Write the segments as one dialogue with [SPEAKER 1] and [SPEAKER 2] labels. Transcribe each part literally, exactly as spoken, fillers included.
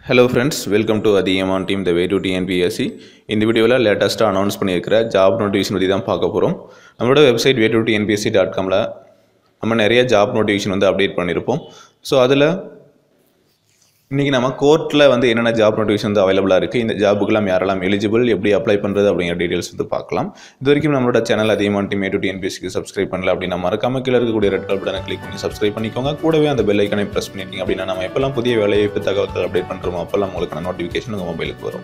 [SPEAKER 1] Hello friends, welcome to Adhiyaman team the way to T N P S C. இந்த வீடியோல லேட்டஸ்டா announce பண்ணியிருக்கிற job notification பத்தி தான் பார்க்க போறோம். நம்மளோட website way to t n p s c dot com ல நம்ம நிறைய ஜாப் நோட்டிஃபிகேஷன் வந்து அப்டேட் பண்ணிருப்போம். சோ அதுல இன்னைக்கு நம்ம கோர்ட்ல வந்து என்னென்ன ஜாப் நோட்டிஃபிகேஷன் வந்து அவைலபிளா இருக்கு, இந்த ஜாபுக்குலாம் யாரெல்லாம் எலிஜிபிள், எப்படி அப்ளை பண்றது அப்படிங்கிற டீடைல்ஸ் வந்து பார்க்கலாம். இதுவரைக்கும் நம்மளோட சேனல் அதிகமான team to T N P S C க்கு சப்ஸ்கிரைப் பண்ணல அப்படின்னா மறக்காம கீழ இருக்கக்கூடிய ரெட் கலர் பட்டனை கிளிக் பண்ணி சப்ஸ்கிரைப் பண்ணிக்கோங்க. கூடவே அந்த பெல் ஐகானை பிரஸ் பண்ணிட்டீங்க அப்படின்னா நம்ம எப்பெல்லாம் புதிய வேலைவாய்ப்பு தகவல்கள் அப்டேட் பண்றோமோ அப்பெல்லாம் உங்களுக்கு நோட்டிஃபிகேஷன் உங்க மொபைலுக்கு வரும்.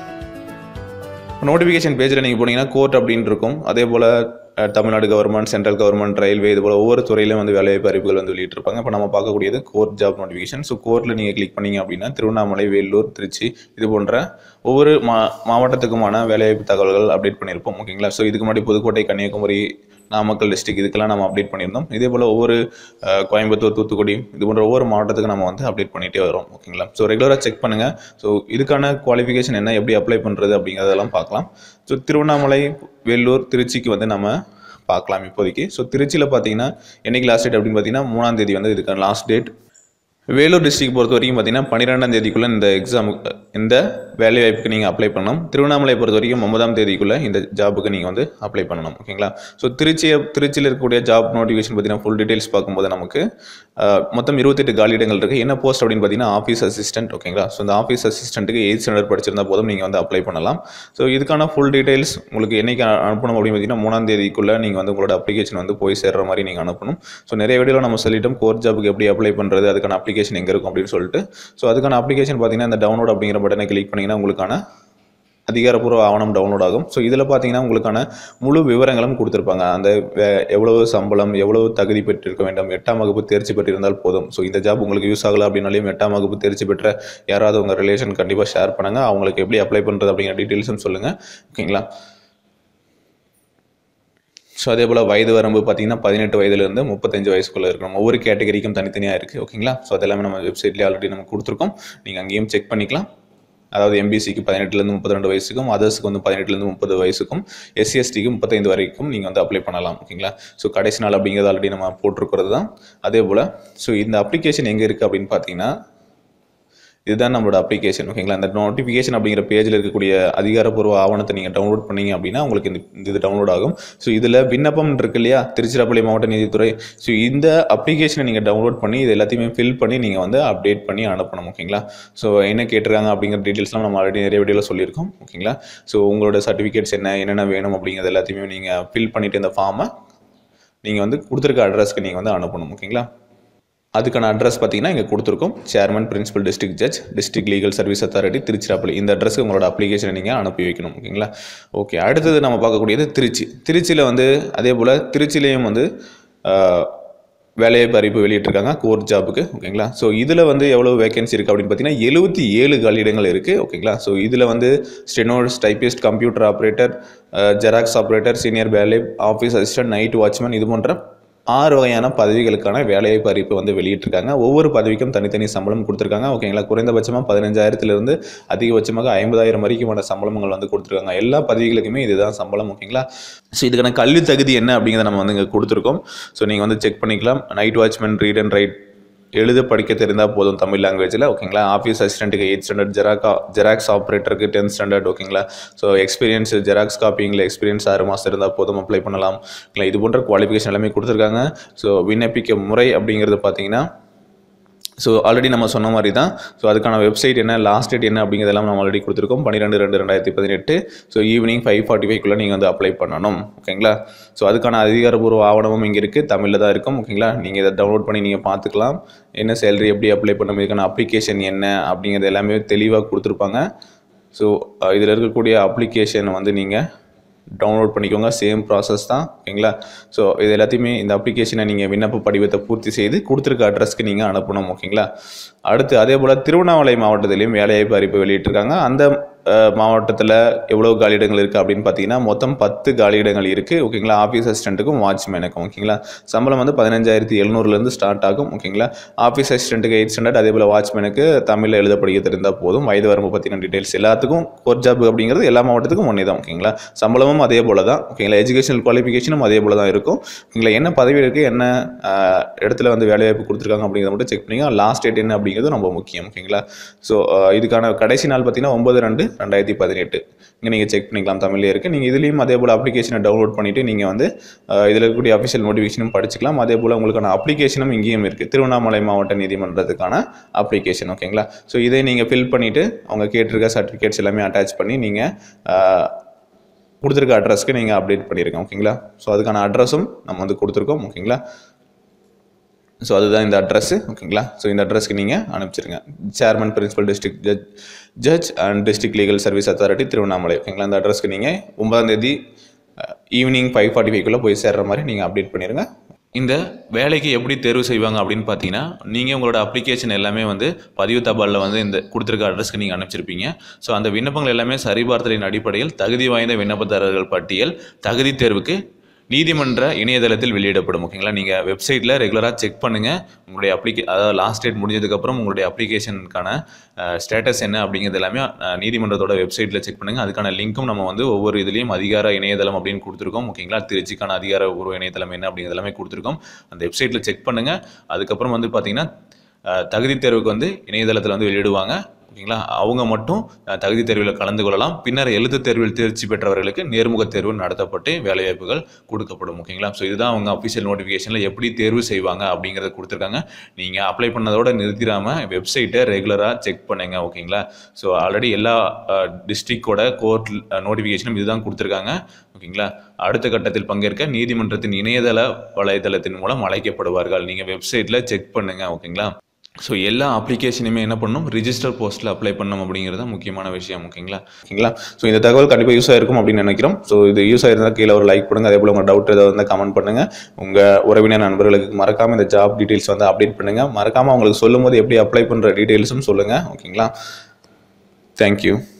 [SPEAKER 1] நோட்டிஃபிகேஷன் பேஜில் நீங்கள் போனீங்கன்னா கோர்ட் அப்படின்னு இருக்கும். அதே போல் Tamil Nadu government, central government, railway, இது போல் ஒவ்வொரு துறையிலும் வந்து வேலைவாய்ப்பு அறிவிப்புகள் வந்து வெளியிட்டிருப்பாங்க. இப்போ நம்ம பார்க்கக்கூடியது கோர்ட் ஜாப் நோட்டிஃபிகேஷன். ஸோ கோர்ட்டில் நீங்கள் கிளிக் பண்ணீங்க அப்படின்னா திருவண்ணாமலை, வேலூர், திருச்சி இது போன்ற ஒவ்வொரு மா மாவட்டத்துக்குமான வேலைவாய்ப்பு தகவல்கள் அப்டேட் பண்ணியிருப்போம். ஓகேங்களா? ஸோ இதுக்கு முன்னாடி புதுக்கோட்டை, கன்னியாகுமரி, நாமக்கல் டிஸ்ட்ரிக்ட் இதுக்கெல்லாம் நம்ம அப்டேட் பண்ணியிருந்தோம். இதே போல் ஒவ்வொரு கோயம்புத்தூர், தூத்துக்குடி இது போன்ற ஒவ்வொரு மாவட்டத்துக்கு நம்ம வந்து அப்டேட் பண்ணிகிட்டே வரோம். ஓகேங்களா? ஸோ ரெகுலராக செக் பண்ணுங்கள். ஸோ இதுக்கான குவாலிஃபிகேஷன் என்ன, எப்படி அப்ளை பண்ணுறது அப்படிங்கிறதெல்லாம் பார்க்கலாம். ஸோ திருவண்ணாமலை, வேலூர், திருச்சிக்கு வந்து நம்ம பார்க்கலாம் இப்போதைக்கு. ஸோ திருச்சியில் பார்த்தீங்கன்னா என்னைக்கு லாஸ்ட் டேட் அப்படின்னு பார்த்தீங்கன்னா மூணாம் தேதி வந்து இதுக்கான லாஸ்ட் டேட். வேலூர் டிஸ்ட்ரிக்ட் பொறுத்த வரைக்கும் பார்த்தீங்கன்னா பன்னிரெண்டாம் தேதிக்குள்ளே இந்த எக்ஸாமுக்கு இந்த வேலை வாய்ப்புக்கு நீங்கள் அப்ளை பண்ணணும். திருவண்ணாமலை பொறுத்த வரைக்கும் ஒன்பதாம் தேதிக்குள்ளே இந்த ஜாபுக்கு நீங்கள் வந்து அப்ளை பண்ணணும். ஓகேங்களா? ஸோ திருச்சியை திருச்சியில் இருக்கக்கூடிய ஜாப் நோட்டிஃபிகேஷன் பார்த்தீங்கன்னா ஃபுல் டீட்டெயில்ஸ் பார்க்கும்போது நமக்கு மொத்தம் இருபத்தெட்டு காலியிடங்கள் இருக்குது. என்ன போஸ்ட் அப்படின்னு பார்த்தீங்கன்னா ஆஃபீஸ் அசிஸ்டன்ட். ஓகேங்களா? ஸோ இந்த ஆஃபீஸ் அசிஸ்டண்ட்டுக்கு எயிட் ஸ்டாண்டர்ட் படிச்சிருந்தா போதும் நீங்கள் வந்து அப்ளை பண்ணலாம். ஸோ இதுக்கான ஃபுல் டீட்டெயில்ஸ் உங்களுக்கு என்னைக்கு அனுப்பணும் அப்படின்னு பார்த்தீங்கன்னா மூணாம் தேதிக்குள்ளே நீங்கள் வந்து உங்களோட அப்ளிகேஷன் வந்து போய் சேர்ற மாதிரி நீங்கள் அனுப்பணும். ஸோ நிறைய வீடியோவில் நம்ம சொல்லிட்டோம் கோர்ட் ஜாபுக்கு எப்படி அப்ளை பண்ணுறது, அதுக்கான அப்ளிகேஷன் எங்கே இருக்கும் அப்படின்னு சொல்லிட்டு. ஸோ அதுக்கான அப்ளிகேஷன் பார்த்தீங்கன்னா இந்த டவுன்லோட் அப்படிங்கிற பட்டனை கிளிக் பண்ணிங்கன்னா உங்களுக்கான அதிகாரப்பூர்வ ஆவணம் டவுன்லோட் ஆகும். ஸோ இதில் பார்த்தீங்கன்னா உங்களுக்கான முழு விவரங்களும் கொடுத்துருப்பாங்க. அந்த எவ்வளவு சம்பளம், எவ்வளவு தகுதி பெற்றிருக்க வேண்டும், எட்டாம் வகுப்பு தேர்ச்சி பெற்றிருந்தால் போதும். ஸோ இந்த ஜாப் உங்களுக்கு யூஸ் ஆகலை அப்படின்னாலையும் எட்டாம் வகுப்பு தேர்ச்சி பெற்ற யாராவது உங்கள் ரிலேஷன் கண்டிப்பாக ஷேர் பண்ணுங்கள். அவங்களுக்கு எப்படி அப்ளை பண்ணுறது அப்படிங்கிற டீட்டெயில்ஸும் சொல்லுங்கள். ஓகேங்களா? ஸோ அதே போல் வயது வரம்பு பார்த்தீங்கன்னா பதினெட்டு வயதுலேருந்து முப்பத்தஞ்சு வயசுக்குள்ளே இருக்கணும். ஒவ்வொரு கேட்டகரிக்கும் தனித்தனியாக இருக்குது. ஓகேங்களா? ஸோ அதெல்லாமே நம்ம வெப்சைட்லேயே ஆல்ரெடி நம்ம கொடுத்துருக்கோம். நீங்கள் அங்கேயும் செக் பண்ணிக்கலாம். அதாவது எம்பிசிக்கு பதினெட்டுலேருந்து முப்பத்தி ரெண்டு வயசுக்கும், அதர்ஸுக்கு வந்து பதினெட்டுலேருந்து முப்பது வயசுக்கும், எஸ்சி எஸ்டிக்கு முப்பத்தைந்து வரைக்கும் நீங்கள் வந்து அப்ளை பண்ணலாம். ஓகேங்களா? ஸோ கடைசி நாள் அப்படிங்கிறது ஆல்ரெடி நம்ம போட்டிருக்கிறது தான். அதே போல் ஸோ இந்த அப்ளிகேஷன் எங்கே இருக்குது அப்படின்னு பார்த்தீங்கன்னா இதுதான் நம்மளோட அப்ளிகேஷன். ஓகேங்களா? இந்த நோட்டிஃபிகேஷன் அப்படிங்கிற பேஜில் இருக்கக்கூடிய அதிகாரப்பூர்வ ஆவணத்தை நீங்கள் டவுன்லோட் பண்ணீங்க அப்படின்னா உங்களுக்கு இந்த இது டவுன்லோட் ஆகும். ஸோ இதில் விண்ணப்பம் இருக்கு இல்லையா, திருச்சிராப்பள்ளி மாவட்ட நீதித்துறை. ஸோ இந்த அப்ளிகேஷனை நீங்கள் டவுன்லோட் பண்ணி இது எல்லாத்தையுமே ஃபில் பண்ணி நீங்கள் வந்து அப்டேட் பண்ணி அனுப்பணும். ஓகேங்களா? ஸோ என்ன கேட்டிருக்காங்க அப்படிங்கிற டீட்டெயில்ஸ்லாம் நம்ம ஆல்ரெடி நிறைய வீடியோவில் சொல்லியிருக்கோம். ஓகேங்களா? ஸோ உங்களோட சர்டிஃபிகேட்ஸ் என்ன, என்னென்ன வேணும் அப்படிங்கிறது எல்லாத்தையுமே நீங்கள் ஃபில் பண்ணிவிட்டு இந்த ஃபார்மை நீங்கள் வந்து கொடுத்துருக்க அட்ரஸ்க்கு நீங்கள் வந்து அனுப்பணும். ஓகேங்களா? அதுக்கான அட்ரஸ் பார்த்தீங்கன்னா இங்கே கொடுத்துருக்கோம். Chairman, principal district judge, district legal service authority, Tiruchirappalli. இந்த அட்ரஸ்க்கு உங்களோட அப்ளிகேஷனை நீங்கள் அனுப்பி வைக்கணும். ஓகேங்களா? ஓகே, அடுத்தது நம்ம பார்க்கக்கூடியது திருச்சி. திருச்சியில் வந்து அதே போல் திருச்சியிலையும் வந்து வேலைவாய்ப்பு அறிவிப்பு வெளியிட்டிருக்காங்க கோர்ட் ஜாபுக்கு. ஓகேங்களா? ஸோ இதில் வந்து எவ்வளோ வேகன்சி இருக்குது அப்படின்னு பார்த்தீங்கன்னா எழுபத்தி ஏழு காலியிடங்கள் இருக்குது. ஓகேங்களா? ஸோ இதில் வந்து stenos, typist, computer operator, xerox operator, senior வேலை, ஆஃபீஸ் அசிஸ்டன்ட், நைட் வாட்ச்மேன் இது போன்ற ஆறு வகையான பதவிகளுக்கான வேலைவாய்ப்பு அறிவிப்பு வந்து வெளியிட்டிருக்காங்க. ஒவ்வொரு பதவிக்கும் தனித்தனி சம்பளம் கொடுத்துருக்காங்க. ஓகேங்களா? குறைந்தபட்சமாக பதினஞ்சாயிரத்திலிருந்து அதிகபட்சமாக ஐம்பதாயிரம் வரைக்குமான சம்பளங்கள் வந்து கொடுத்துருக்காங்க. எல்லா பதவிகளுக்குமே இதுதான் சம்பளம். ஓகேங்களா? ஸோ இதுக்கான கல்வி தகுதி என்ன அப்படிங்கிறத நம்ம வந்து இங்கே கொடுத்துருக்கோம். ஸோ நீங்கள் வந்து செக் பண்ணிக்கலாம். Night watchman read and write எழுத படிக்க தெரிந்தால் போதும் தமிழ் லாங்குவேஜில். ஓகேங்களா? ஆஃபீஸ் அசிஸ்டண்ட்டுக்கு எயிட் ஸ்டாண்டர்ட், ஜெராக்கா ஜெராக்ஸ் ஆப்ரேட்டருக்கு டென்த் ஸ்டாண்டர்ட். ஓகேங்களா? ஸோ எக்ஸ்பீரியன்ஸ் ஜெராக்ஸ் காப்பிங்கில் எக்ஸ்பீரியன்ஸ் ஆறு மாதம் இருந்தால் போதும், அப்ளை பண்ணலாம். இல்லை இது போன்ற குவாலிஃபிகேஷன் எல்லாமே கொடுத்துருக்காங்க. ஸோ விண்ணப்பிக்க முறை அப்படிங்கிறது பார்த்தீங்கன்னா ஸோ ஆல்ரெடி நம்ம சொன்ன மாதிரி தான். ஸோ அதுக்கான வெப்சைட் என்ன, லாஸ்ட் டேட் என்ன அப்படிங்கிறதெல்லாம் நம்ம ஆல்ரெடி கொடுத்துருக்கோம். பன்னிரெண்டு ரெண்டு ரெண்டாயிரத்தி பதினெட்டு. ஸோ ஈவினிங் ஃபைவ் ஃபார்ட்டி ஃபைவ்க்குள்ளே நீங்கள் வந்து அப்ளை பண்ணணும். ஓகேங்களா? ஸோ அதுக்கான அதிகாரப்பூர்வ ஆவணமும் இங்கே இருக்குது, தமிழில் தான் இருக்கும். ஓகேங்களா? நீங்கள் இதை டவுன்லோட் பண்ணி நீங்கள் பார்த்துக்கலாம். என்ன சேலரி, எப்படி அப்ளை பண்ணணும், இதுக்கான அப்ளிகேஷன் என்ன அப்படிங்கிறது எல்லாமே தெளிவாக கொடுத்துருப்பாங்க. ஸோ இதில் இருக்கக்கூடிய அப்ளிகேஷன் வந்து நீங்கள் டவுன்லோட் பண்ணிக்கோங்க. சேம் ப்ராசஸ் தான். ஓகேங்களா? ஸோ இது எல்லாத்தையுமே இந்த அப்ளிகேஷனை நீங்கள் விண்ணப்ப படிவத்தை பூர்த்தி செய்து கொடுத்துருக்க அட்ரஸ்க்கு நீங்கள் அனுப்பணும். ஓகேங்களா? அடுத்து அதே போல் திருவண்ணாமலை மாவட்டத்திலையும் வேலைவாய்ப்பு அறிவிப்பு வெளியிட்டிருக்காங்க. அந்த மாவட்டத்தில் எவ்வளோ காலியிடங்கள் இருக்குது அப்படின்னு பார்த்தீங்கன்னா மொத்தம் பத்து காலியிடங்கள் இருக்குது ஓகேங்களா. ஆஃபீஸ் அசிஸ்டண்ட்டுக்கும் வாட்ச்மேனுக்கும் ஓகேங்களா. சம்பளம் வந்து பதினஞ்சாயிரத்தி எழுநூறுலேருந்து ஸ்டார்ட் ஆகும் ஓகேங்களா. ஆஃபீஸ் அசிஸ்டண்ட்டுக்கு எயிட் ஸ்டாண்டர்ட், அதே போல் வாட்ச்மேனுக்கு தமிழில் எழுத படிக்க தெரிந்தால் போதும். வயது வரம்பு பற்றின டீட்டெயில்ஸ் எல்லாத்துக்கும் கோர் ஜாப் அப்படிங்கிறது எல்லா மாவட்டத்துக்கும் ஒன்றே தான் ஓகேங்களா. சம்பளமும் அதே போல் தான் ஓகேங்களா. எஜுகேஷனல் குவாலிஃபிகேஷனும் அதே போல் தான் இருக்கும் ஓகேங்களா. என்ன பதவி இருக்குது, என்ன இடத்துல வந்து வேலைவாய்ப்பு கொடுத்துருக்காங்க அப்படிங்கிறத மட்டும் செக் பண்ணிங்க. லாஸ்ட் டேட் என்ன அப்படிங்கிறது ரொம்ப முக்கியம் ஓகேங்களா. ஸோ இதுக்கான கடைசி நாள் பார்த்தீங்கன்னா ஒன்பது ரெண்டு ரெண்டாயிரத்தி பதினெட்டு இங்கே நீங்கள் செக் பண்ணிக்கலாம், தமிழ்லேயே இருக்குது. நீங்கள் இதுலேயும் அதே போல் அப்ளிகேஷனை டவுன்லோட் பண்ணிவிட்டு நீங்கள் வந்து இதில் இருக்கக்கூடிய அஃபிஷியல் நோட்டிஃபிகேஷனும் படிச்சுக்கலாம். அதே போல் உங்களுக்கான அப்ளிகேஷனும் இங்கேயும் இருக்குது, திருவண்ணாமலை மாவட்ட நீதிமன்றத்துக்கான அப்ளிகேஷன் ஓகேங்களா. ஸோ இதை நீங்கள் ஃபில் பண்ணிவிட்டு அவங்க கேட்டிருக்க சர்டிஃபிகேட்ஸ் எல்லாமே அட்டாச் பண்ணி நீங்கள் கொடுத்துருக்க அட்ரஸ்க்கு நீங்கள் அப்டேட் பண்ணியிருக்கோம் ஓகேங்களா. ஸோ அதுக்கான அட்ரஸும் நம்ம வந்து கொடுத்துருக்கோம் ஓகேங்களா. ஸோ அதுதான் இந்த அட்ரஸ்ஸு ஓகேங்களா. ஸோ இந்த அட்ரஸ்க்கு நீங்கள் அனுப்பிச்சிருங்க. Chairman principal district judge judge and district legal service authority Tiruvannamalai ஓகேங்களா. இந்த அட்ரஸ்க்கு நீங்கள் ஒன்பதாம் தேதி ஈவினிங் ஃபைவ் ஃபார்ட்டி ஃபைவ்க்குள்ளே போய் சேர்ற மாதிரி நீங்கள் அப்டேட் பண்ணிடுங்க. இந்த வேலைக்கு எப்படி தேர்வு செய்வாங்க அப்படின்னு பார்த்தீங்கன்னா, நீங்கள் உங்களோட அப்ளிகேஷன் எல்லாமே வந்து பதிவு தபாலில் வந்து இந்த கொடுத்துருக்க அட்ரஸ்க்கு நீங்கள் அனுப்பிச்சிருப்பீங்க. ஸோ அந்த விண்ணப்பங்கள் எல்லாமே சரிபார்த்தலின் அடிப்படையில் தகுதி வாய்ந்த விண்ணப்பதாரர்கள் பட்டியல் தகுதி தேர்வுக்கு நீதிமன்ற இணையதளத்தில் வெளியிடப்படும் ஓகேங்களா. நீங்கள் வெப்சைட்டில் ரெகுலராக செக் பண்ணுங்கள். உங்களுடைய அப்ளிகே அதாவது லாஸ்ட் டேட் முடிஞ்சதுக்கப்புறம் உங்களுடைய அப்ளிகேஷனுக்கான ஸ்டேட்டஸ் என்ன அப்படிங்கிறது எல்லாமே நீதிமன்றத்தோட வெப்சைட்டில் செக் பண்ணுங்கள். அதுக்கான லிங்க்கும் நம்ம வந்து ஒவ்வொரு இதுலேயும் அதிகார இணையதளம் அப்படின்னு கொடுத்துருக்கோம் ஓகேங்களா. திருச்சிக்கான அதிகார ஒரு இணையதளம் என்ன அப்படிங்கிறது எல்லாமே கொடுத்துருக்கோம். அந்த வெப்சைட்டில் செக் பண்ணுங்கள். அதுக்கப்புறம் வந்து பார்த்திங்கன்னா தகுதி தேர்வுக்கு வந்து இணையதளத்தில் வந்து வெளியிடுவாங்க ஓகேங்களா. அவங்க மட்டும் தகுதி தேர்வில் கலந்து கொள்ளலாம். பின்னர் எழுத்து தேர்வில் தேர்ச்சி பெற்றவர்களுக்கு நேர்முக தேர்வு நடத்தப்பட்டு வேலைவாய்ப்புகள் கொடுக்கப்படும் ஓகேங்களா. ஸோ இதுதான் அவங்க அஃபிஷியல் நோட்டிஃபிகேஷனில் எப்படி தேர்வு செய்வாங்க அப்படிங்கிறத கொடுத்துருக்காங்க. நீங்கள் அப்ளை பண்ணதோட நிறுத்திடாமல் வெப்சைட்டை ரெகுலராக செக் பண்ணுங்க ஓகேங்களா. ஸோ ஆல்ரெடி எல்லா டிஸ்ட்ரிக்டோட கோர்ட் நோட்டிஃபிகேஷனும் இதுதான் கொடுத்துருக்காங்க ஓகேங்களா. அடுத்த கட்டத்தில் பங்கேற்க நீதிமன்றத்தின் இணையதள வலைதளத்தின் மூலம் அழைக்கப்படுவார்கள். நீங்கள் வெப்சைட்டில் செக் பண்ணுங்கள் ஓகேங்களா. ஸோ எல்லா அப்ளிகேஷனுமே என்ன பண்ணணும், ரிஜிஸ்டர் போஸ்ட்டில் அப்ளை பண்ணணும் அப்படிங்கிறது தான் முக்கியமான விஷயம் ஓகேங்களா. ஓகேங்களா. ஸோ இந்த தகவல் கண்டிப்பாக யூஸ் ஆகிருக்கும் அப்படின்னு நினைக்கிறோம். ஸோ இது யூஸ் ஆகிருந்தால் கீழே ஒரு லைக் பண்ணுங்கள். அதே போல் உங்கள் டவுட் ஏதாவது வந்து கமெண்ட் பண்ணுங்கள். உங்கள் உறவினர் நண்பர்களுக்கு மறக்காமல் இந்த ஜாப் டீட்டெயில்ஸ் வந்து அப்டேட் பண்ணுங்கள். மறக்காமல் அவங்களுக்கு சொல்லும் போது எப்படி அப்ளை பண்ணுற டீட்டெயில்ஸும் சொல்லுங்கள் ஓகேங்களா. தேங்க்யூ.